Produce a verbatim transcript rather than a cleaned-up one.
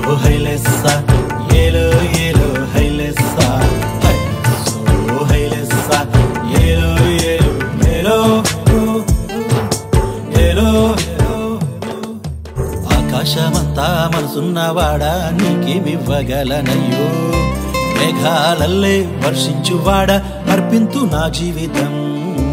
హైలెస్సా ఏలో ఏలో హైలెస్సా హైలెస్సో హైలెస్సా ఏలో ఏలో ఏలో ఏలో ఆకాశమంతా మనసున్నవాడా నీకేమివ్వగలనయ్యో మేఘాలల్లే వర్షించువాడా అర్పింతు నా జీవితం